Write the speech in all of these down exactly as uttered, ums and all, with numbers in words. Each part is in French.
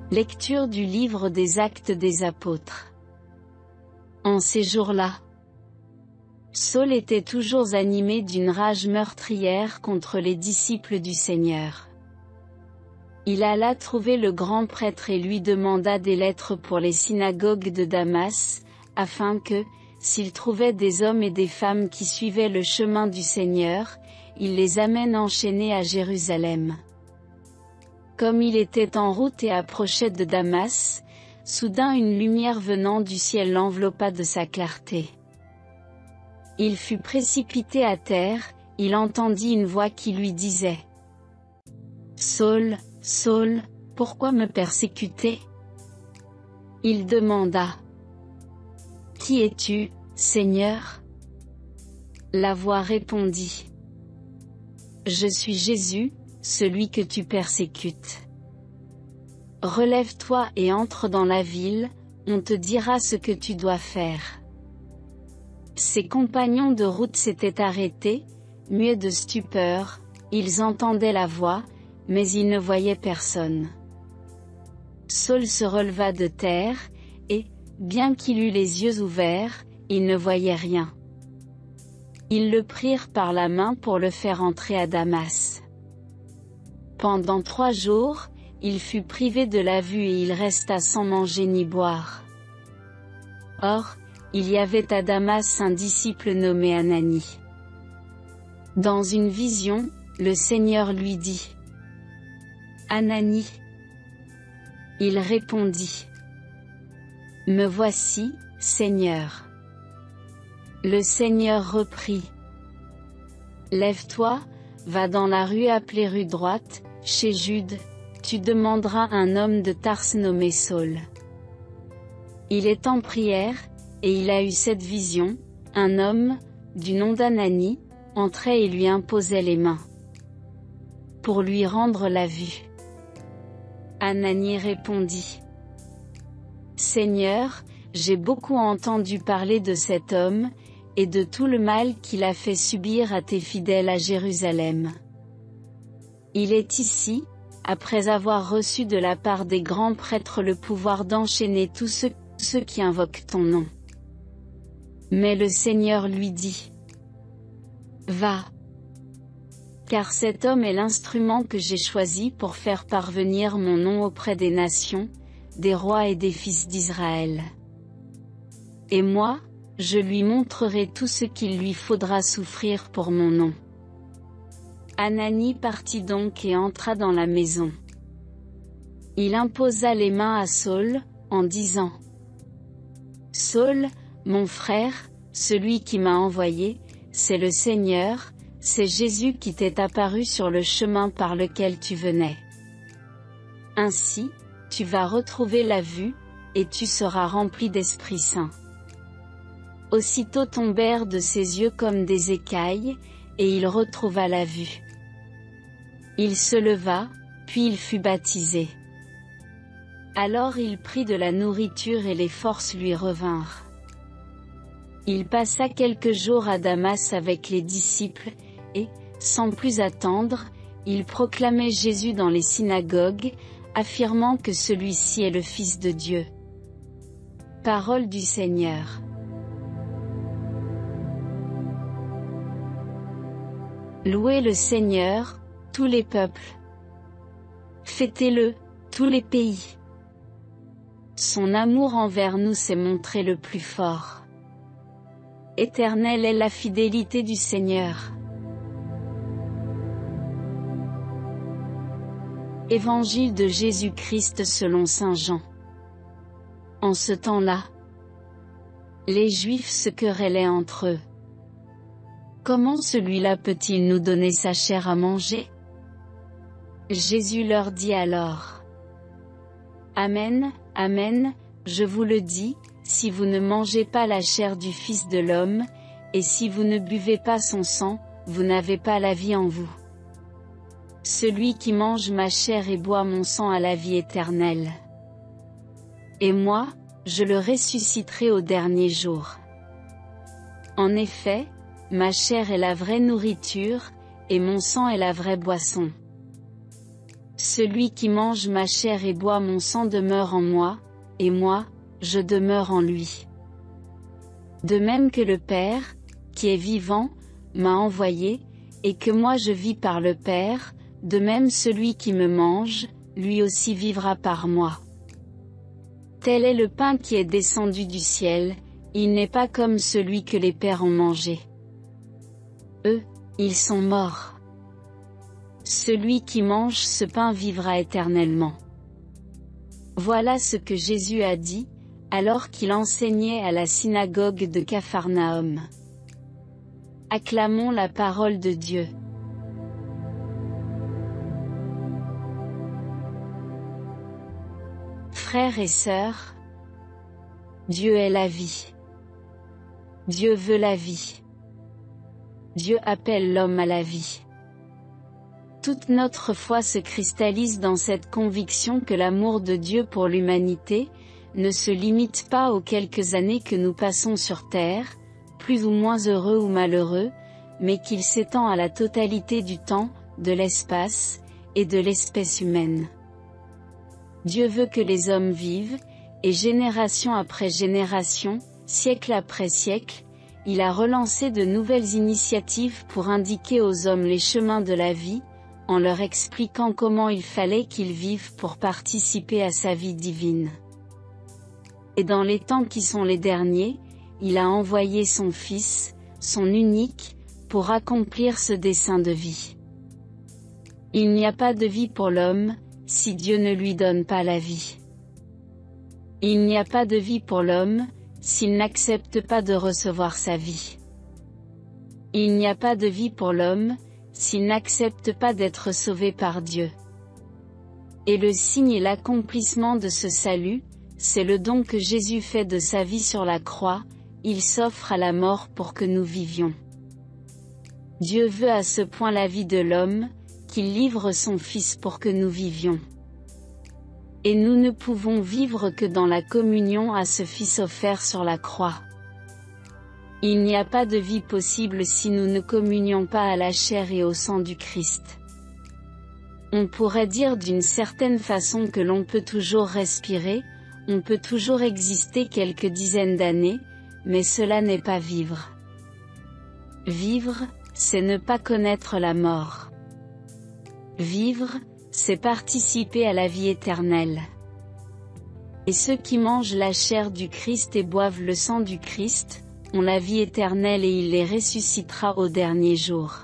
Lecture du livre des Actes des Apôtres. En ces jours-là, Saul était toujours animé d'une rage meurtrière contre les disciples du Seigneur. Il alla trouver le grand prêtre et lui demanda des lettres pour les synagogues de Damas, afin que, s'il trouvait des hommes et des femmes qui suivaient le chemin du Seigneur, il les amène enchaînés à Jérusalem. Comme il était en route et approchait de Damas, soudain une lumière venant du ciel l'enveloppa de sa clarté. Il fut précipité à terre, il entendit une voix qui lui disait : « Saul, Saul, pourquoi me persécuter ?» Il demanda : « Qui es-tu, Seigneur ?» La voix répondit : « Je suis Jésus, celui que tu persécutes. Relève-toi et entre dans la ville, on te dira ce que tu dois faire. » Ses compagnons de route s'étaient arrêtés, muets de stupeur, ils entendaient la voix, mais ils ne voyaient personne. Saul se releva de terre, et, bien qu'il eût les yeux ouverts, il ne voyait rien. Ils le prirent par la main pour le faire entrer à Damas. Pendant trois jours, il fut privé de la vue et il resta sans manger ni boire. Or, il y avait à Damas un disciple nommé Ananie. Dans une vision, le Seigneur lui dit : « Ananie. » Il répondit : « Me voici, Seigneur. » Le Seigneur reprit : « Lève-toi, va dans la rue appelée rue droite, chez Jude, tu demanderas un homme de Tarse nommé Saul. Il est en prière, et il a eu cette vision, un homme, du nom d'Ananie, entrait et lui imposait les mains, pour lui rendre la vue. Ananie répondit : « Seigneur, j'ai beaucoup entendu parler de cet homme, et de tout le mal qu'il a fait subir à tes fidèles à Jérusalem. Il est ici, après avoir reçu de la part des grands prêtres le pouvoir d'enchaîner tous ceux, ceux qui invoquent ton nom. » Mais le Seigneur lui dit : « Va. Car cet homme est l'instrument que j'ai choisi pour faire parvenir mon nom auprès des nations, des rois et des fils d'Israël. Et moi, je lui montrerai tout ce qu'il lui faudra souffrir pour mon nom. » Ananie partit donc et entra dans la maison. Il imposa les mains à Saul, en disant : « Saul, mon frère, celui qui m'a envoyé, c'est le Seigneur, c'est Jésus qui t'est apparu sur le chemin par lequel tu venais. Ainsi, tu vas retrouver la vue, et tu seras rempli d'Esprit Saint. » Aussitôt tombèrent de ses yeux comme des écailles, et il retrouva la vue. Il se leva, puis il fut baptisé. Alors il prit de la nourriture et les forces lui revinrent. Il passa quelques jours à Damas avec les disciples, et, sans plus attendre, il proclamait Jésus dans les synagogues, affirmant que celui-ci est le Fils de Dieu. Parole du Seigneur. Louez le Seigneur, tous les peuples. Fêtez-le, tous les pays. Son amour envers nous s'est montré le plus fort. Éternelle est la fidélité du Seigneur. Évangile de Jésus-Christ selon saint Jean. En ce temps-là, les Juifs se querellaient entre eux. Comment celui-là peut-il nous donner sa chair à manger ? Jésus leur dit alors : Amen, amen, je vous le dis, si vous ne mangez pas la chair du Fils de l'homme, et si vous ne buvez pas son sang, vous n'avez pas la vie en vous. Celui qui mange ma chair et boit mon sang a la vie éternelle. Et moi, je le ressusciterai au dernier jour. En effet, ma chair est la vraie nourriture, et mon sang est la vraie boisson. Celui qui mange ma chair et boit mon sang demeure en moi, et moi, je demeure en lui. De même que le Père, qui est vivant, m'a envoyé, et que moi je vis par le Père, de même celui qui me mange, lui aussi vivra par moi. Tel est le pain qui est descendu du ciel, il n'est pas comme celui que les pères ont mangé. Eux, ils sont morts. Celui qui mange ce pain vivra éternellement. Voilà ce que Jésus a dit, alors qu'il enseignait à la synagogue de Capharnaüm. Acclamons la parole de Dieu. Frères et sœurs, Dieu est la vie. Dieu veut la vie. Dieu appelle l'homme à la vie. Toute notre foi se cristallise dans cette conviction que l'amour de Dieu pour l'humanité ne se limite pas aux quelques années que nous passons sur terre, plus ou moins heureux ou malheureux, mais qu'il s'étend à la totalité du temps, de l'espace, et de l'espèce humaine. Dieu veut que les hommes vivent, et génération après génération, siècle après siècle, il a relancé de nouvelles initiatives pour indiquer aux hommes les chemins de la vie, en leur expliquant comment il fallait qu'ils vivent pour participer à sa vie divine. Et dans les temps qui sont les derniers, il a envoyé son Fils, son unique, pour accomplir ce dessein de vie. Il n'y a pas de vie pour l'homme, si Dieu ne lui donne pas la vie. Il n'y a pas de vie pour l'homme, s'il n'accepte pas de recevoir sa vie. Il n'y a pas de vie pour l'homme, s'il n'accepte pas d'être sauvé par Dieu. Et le signe et l'accomplissement de ce salut, c'est le don que Jésus fait de sa vie sur la croix, il s'offre à la mort pour que nous vivions. Dieu veut à ce point la vie de l'homme, qu'il livre son Fils pour que nous vivions. Et nous ne pouvons vivre que dans la communion à ce Fils offert sur la croix. Il n'y a pas de vie possible si nous ne communions pas à la chair et au sang du Christ. On pourrait dire d'une certaine façon que l'on peut toujours respirer, on peut toujours exister quelques dizaines d'années, mais cela n'est pas vivre. Vivre, c'est ne pas connaître la mort. Vivre, c'est participer à la vie éternelle. Et ceux qui mangent la chair du Christ et boivent le sang du Christ, ont la vie éternelle et il les ressuscitera au dernier jour.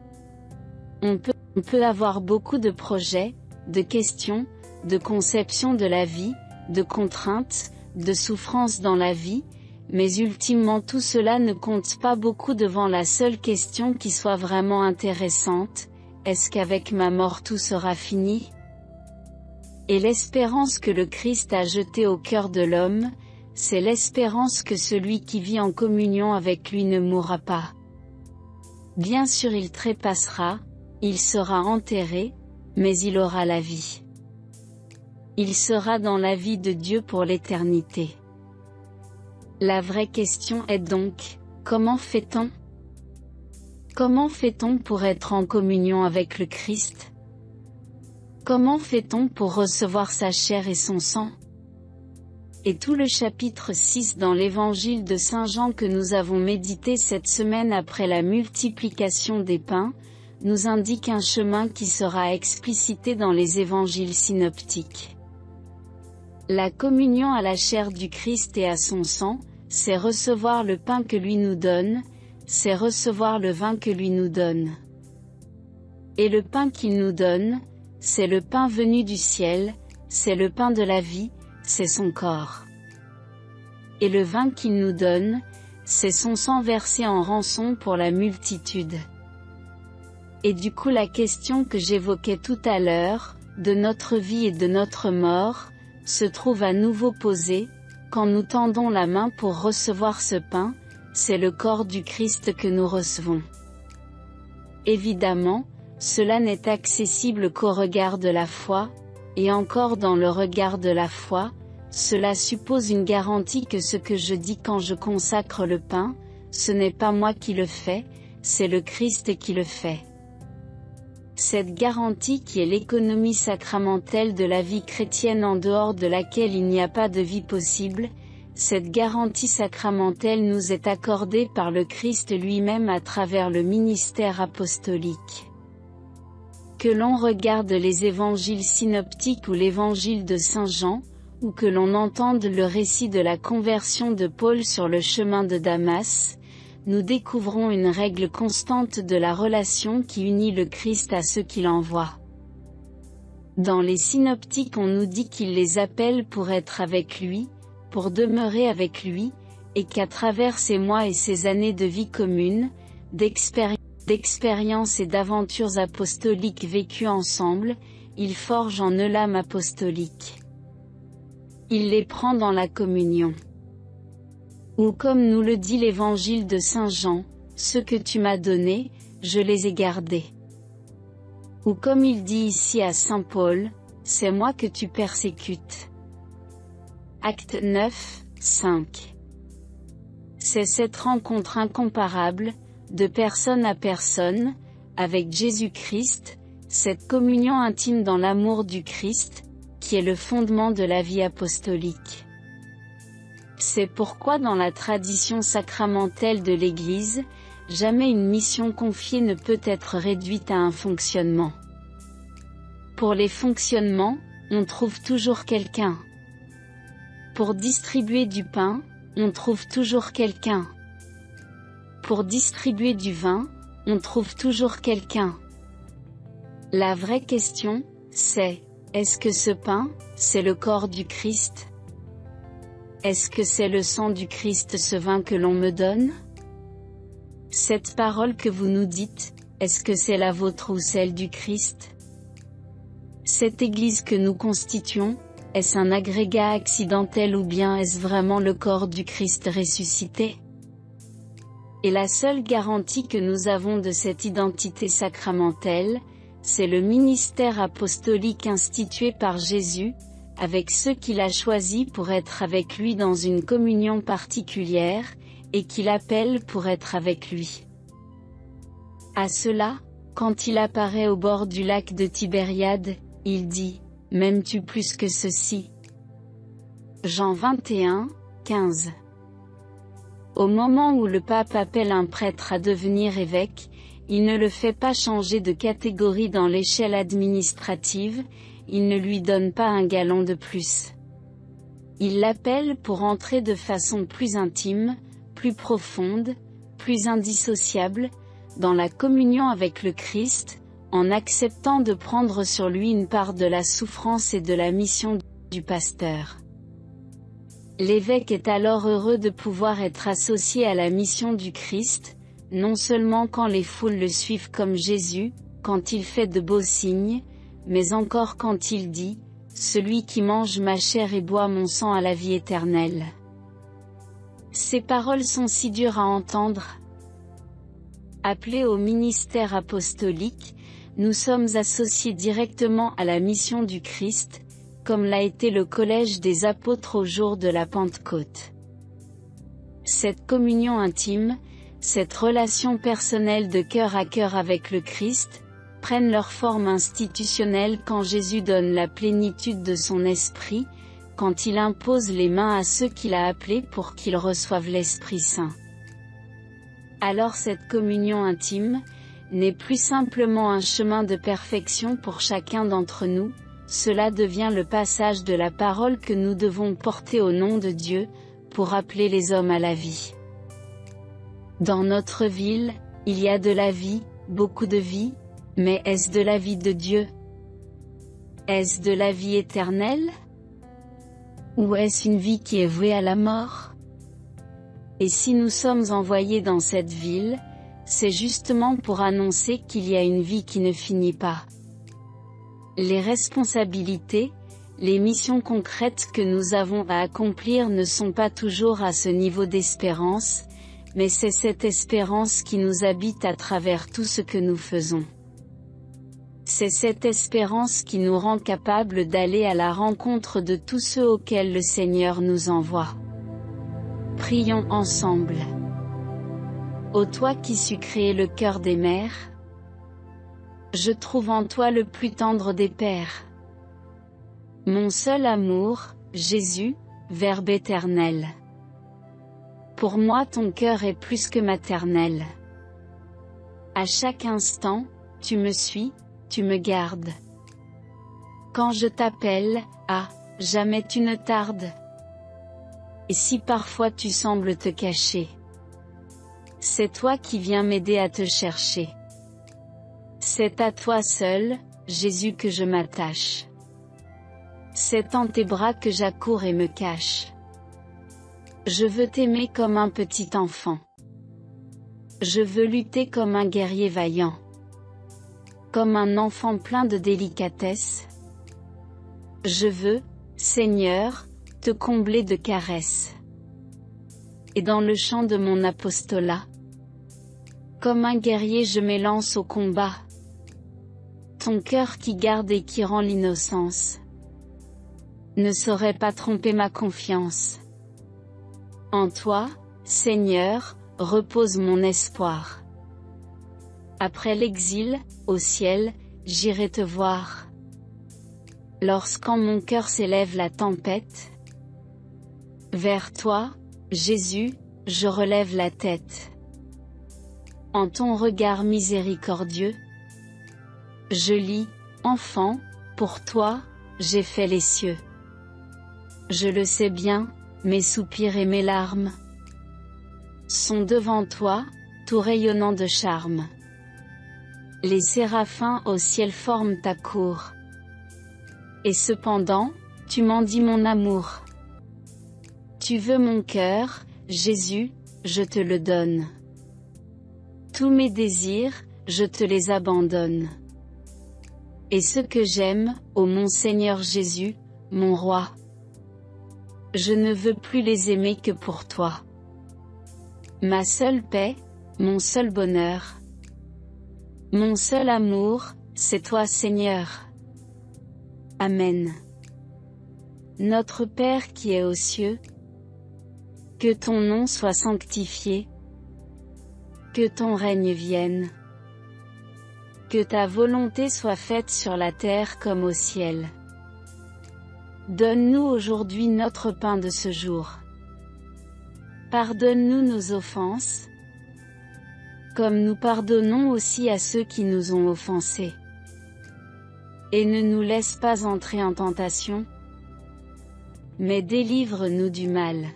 On peut, on peut avoir beaucoup de projets, de questions, de conceptions de la vie, de contraintes, de souffrances dans la vie, mais ultimement tout cela ne compte pas beaucoup devant la seule question qui soit vraiment intéressante: est-ce qu'avec ma mort tout sera fini? Et l'espérance que le Christ a jetée au cœur de l'homme, c'est l'espérance que celui qui vit en communion avec lui ne mourra pas. Bien sûr il trépassera, il sera enterré, mais il aura la vie. Il sera dans la vie de Dieu pour l'éternité. La vraie question est donc, comment fait-on? Comment fait-on pour être en communion avec le Christ? Comment fait-on pour recevoir sa chair et son sang? Et tout le chapitre six dans l'évangile de Saint Jean que nous avons médité cette semaine après la multiplication des pains, nous indique un chemin qui sera explicité dans les évangiles synoptiques. La communion à la chair du Christ et à son sang, c'est recevoir le pain que lui nous donne, c'est recevoir le vin que lui nous donne. Et le pain qu'il nous donne, c'est le pain venu du ciel, c'est le pain de la vie, c'est son corps. Et le vin qu'il nous donne, c'est son sang versé en rançon pour la multitude. Et du coup la question que j'évoquais tout à l'heure, de notre vie et de notre mort, se trouve à nouveau posée, quand nous tendons la main pour recevoir ce pain, c'est le corps du Christ que nous recevons. Évidemment, cela n'est accessible qu'au regard de la foi, et encore dans le regard de la foi, cela suppose une garantie que ce que je dis quand je consacre le pain, ce n'est pas moi qui le fais, c'est le Christ qui le fait. Cette garantie qui est l'économie sacramentelle de la vie chrétienne en dehors de laquelle il n'y a pas de vie possible, cette garantie sacramentelle nous est accordée par le Christ lui-même à travers le ministère apostolique. Que l'on regarde les évangiles synoptiques ou l'évangile de Saint Jean, ou que l'on entende le récit de la conversion de Paul sur le chemin de Damas, nous découvrons une règle constante de la relation qui unit le Christ à ceux qui l'envoient. Dans les synoptiques on nous dit qu'il les appelle pour être avec lui, pour demeurer avec lui, et qu'à travers ces mois et ces années de vie commune, d'expérience, d'expériences et d'aventures apostoliques vécues ensemble, il forge en eux l'âme apostolique. Il les prend dans la communion. Ou comme nous le dit l'évangile de Saint Jean, « Ce que tu m'as donné, je les ai gardés. » Ou comme il dit ici à Saint Paul, « C'est moi que tu persécutes. » Acte neuf, cinq. C'est cette rencontre incomparable, de personne à personne, avec Jésus-Christ, cette communion intime dans l'amour du Christ, qui est le fondement de la vie apostolique. C'est pourquoi dans la tradition sacramentelle de l'Église, jamais une mission confiée ne peut être réduite à un fonctionnement. Pour les fonctionnements, on trouve toujours quelqu'un. Pour distribuer du pain, on trouve toujours quelqu'un. Pour distribuer du vin, on trouve toujours quelqu'un. La vraie question, c'est, est-ce que ce pain, c'est le corps du Christ? Est-ce que c'est le sang du Christ ce vin que l'on me donne? Cette parole que vous nous dites, est-ce que c'est la vôtre ou celle du Christ? Cette Église que nous constituons, est-ce un agrégat accidentel ou bien est-ce vraiment le corps du Christ ressuscité? Et la seule garantie que nous avons de cette identité sacramentelle, c'est le ministère apostolique institué par Jésus, avec ceux qu'il a choisis pour être avec lui dans une communion particulière, et qu'il appelle pour être avec lui. À cela, quand il apparaît au bord du lac de Tibériade, il dit, « M'aimes-tu plus que ceci ?» Jean vingt et un, quinze. Au moment où le pape appelle un prêtre à devenir évêque, il ne le fait pas changer de catégorie dans l'échelle administrative, il ne lui donne pas un galon de plus. Il l'appelle pour entrer de façon plus intime, plus profonde, plus indissociable, dans la communion avec le Christ, en acceptant de prendre sur lui une part de la souffrance et de la mission du pasteur. L'évêque est alors heureux de pouvoir être associé à la mission du Christ, non seulement quand les foules le suivent comme Jésus, quand il fait de beaux signes, mais encore quand il dit, « Celui qui mange ma chair et boit mon sang a la vie éternelle. » Ces paroles sont si dures à entendre. Appelés au ministère apostolique, nous sommes associés directement à la mission du Christ, comme l'a été le collège des apôtres au jour de la Pentecôte. Cette communion intime, cette relation personnelle de cœur à cœur avec le Christ, prennent leur forme institutionnelle quand Jésus donne la plénitude de son esprit, quand il impose les mains à ceux qu'il a appelés pour qu'ils reçoivent l'Esprit Saint. Alors cette communion intime, n'est plus simplement un chemin de perfection pour chacun d'entre nous, cela devient le passage de la parole que nous devons porter au nom de Dieu, pour appeler les hommes à la vie. Dans notre ville, il y a de la vie, beaucoup de vie, mais est-ce de la vie de Dieu? Est-ce de la vie éternelle? Ou est-ce une vie qui est vouée à la mort? Et si nous sommes envoyés dans cette ville, c'est justement pour annoncer qu'il y a une vie qui ne finit pas. Les responsabilités, les missions concrètes que nous avons à accomplir ne sont pas toujours à ce niveau d'espérance, mais c'est cette espérance qui nous habite à travers tout ce que nous faisons. C'est cette espérance qui nous rend capables d'aller à la rencontre de tous ceux auxquels le Seigneur nous envoie. Prions ensemble. Ô toi qui sus créer le cœur des mères, Je trouve en toi le plus tendre des pères. Mon seul amour, Jésus, Verbe éternel. Pour moi ton cœur est plus que maternel. À chaque instant, tu me suis, tu me gardes. Quand je t'appelle, ah, jamais tu ne tardes. Et si parfois tu sembles te cacher, c'est toi qui viens m'aider à te chercher. C'est à toi seul, Jésus, que je m'attache. C'est en tes bras que j'accours et me cache. Je veux t'aimer comme un petit enfant. Je veux lutter comme un guerrier vaillant. Comme un enfant plein de délicatesse. Je veux, Seigneur, te combler de caresses. Et dans le champ de mon apostolat, comme un guerrier je m'élance au combat. Ton cœur qui garde et qui rend l'innocence ne saurait pas tromper ma confiance. En toi, Seigneur, repose mon espoir. Après l'exil, au ciel, j'irai te voir. Lorsqu'en mon cœur s'élève la tempête, vers toi, Jésus, je relève la tête. En ton regard miséricordieux, je lis, enfant, pour toi, j'ai fait les cieux. Je le sais bien, mes soupirs et mes larmes sont devant toi, tout rayonnant de charme. Les séraphins au ciel forment ta cour. Et cependant, tu m'en dis mon amour. Tu veux mon cœur, Jésus, je te le donne. Tous mes désirs, je te les abandonne. Et ce que j'aime, ô mon Seigneur Jésus, mon roi, je ne veux plus les aimer que pour toi. Ma seule paix, mon seul bonheur, mon seul amour, c'est toi Seigneur. Amen. Notre Père qui es aux cieux, que ton nom soit sanctifié, que ton règne vienne, que ta volonté soit faite sur la terre comme au ciel. Donne-nous aujourd'hui notre pain de ce jour. Pardonne-nous nos offenses, comme nous pardonnons aussi à ceux qui nous ont offensés. Et ne nous laisse pas entrer en tentation, mais délivre-nous du mal.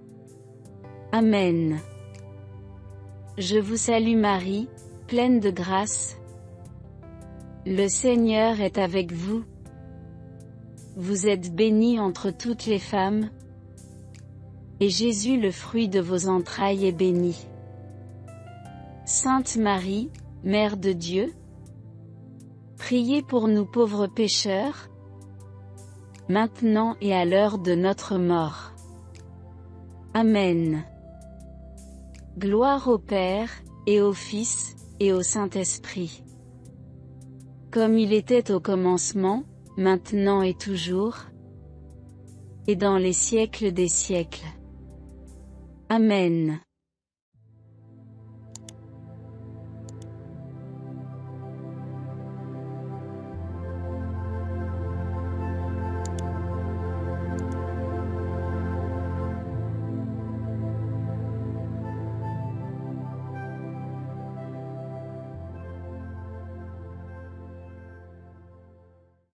Amen. Je vous salue Marie, pleine de grâce. Le Seigneur est avec vous. Vous êtes bénie entre toutes les femmes, et Jésus, le fruit de vos entrailles, est béni. Sainte Marie, Mère de Dieu, priez pour nous pauvres pécheurs, maintenant et à l'heure de notre mort. Amen. Gloire au Père, et au Fils, et au Saint-Esprit. Comme il était au commencement, maintenant et toujours, et dans les siècles des siècles. Amen.